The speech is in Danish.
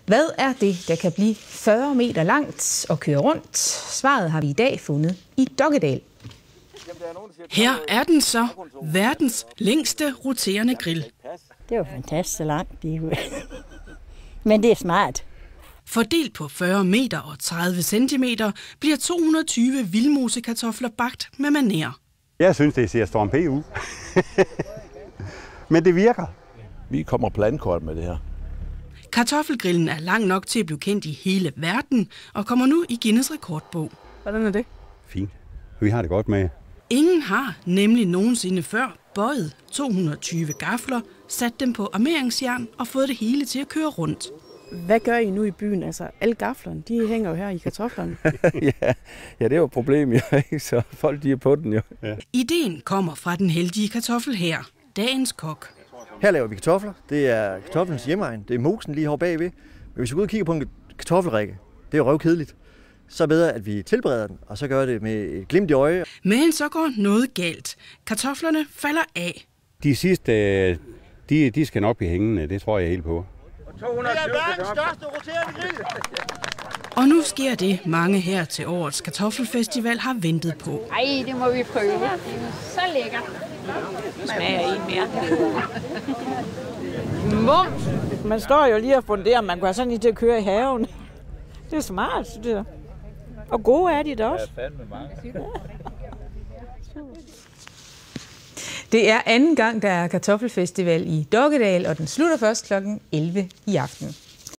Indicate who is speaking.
Speaker 1: Hvad er det, der kan blive 40 meter langt og køre rundt? Svaret har vi i dag fundet i Dokkedal.
Speaker 2: Her er den så, verdens længste roterende grill.
Speaker 3: Det var fantastisk langt. Men det er smart.
Speaker 2: Fordelt på 40 meter og 30 centimeter bliver 220 vildmosekartofler bagt med maner.
Speaker 4: Jeg synes, det ser Storm P ud. Men det virker.
Speaker 5: Vi kommer på landkort med det her.
Speaker 2: Kartoffelgrillen er lang nok til at blive kendt i hele verden og kommer nu i Guinness rekordbog.
Speaker 6: Hvordan er det?
Speaker 4: Fint. Vi har det godt med.
Speaker 2: Ingen har nemlig nogensinde før bøjet 220 gafler, sat dem på armeringsjern og fået det hele til at køre rundt.
Speaker 6: Hvad gør I nu i byen? Altså, alle gaflerne, de hænger jo her i kartoflerne.
Speaker 7: ja, det er jo et problem, jo, ikke? Så folk de er på den jo. Ja.
Speaker 2: Ideen kommer fra den heldige kartoffel her, dagens kok.
Speaker 8: Her laver vi kartofler. Det er kartoflens hjemmeegn. Det er mosen lige herovre bagved. Men hvis vi går ud og kigger på en kartoffelrække, det er jo røvkedeligt. Så er det bedre, at vi tilbereder den, og så gør det med et glimt i øje.
Speaker 2: Men så går noget galt. Kartoflerne falder af.
Speaker 4: De sidste, de skal nok blive hængende, det tror jeg helt på.
Speaker 8: Det er verdens største roterende grill!
Speaker 2: Og nu sker det, mange her til årets kartoffelfestival har ventet på.
Speaker 9: Ej, det må vi prøve. Det er så lækkert. Smager en mere.
Speaker 3: Mums! Man står jo lige og funderer, man kunne have sådan lige til at køre i haven. Det er smart, det der. Og gode er de da også.
Speaker 5: Det er fandme mange.
Speaker 1: Det er anden gang, der er kartoffelfestival i Dokkedal, og den slutter først kl. 11 i aften.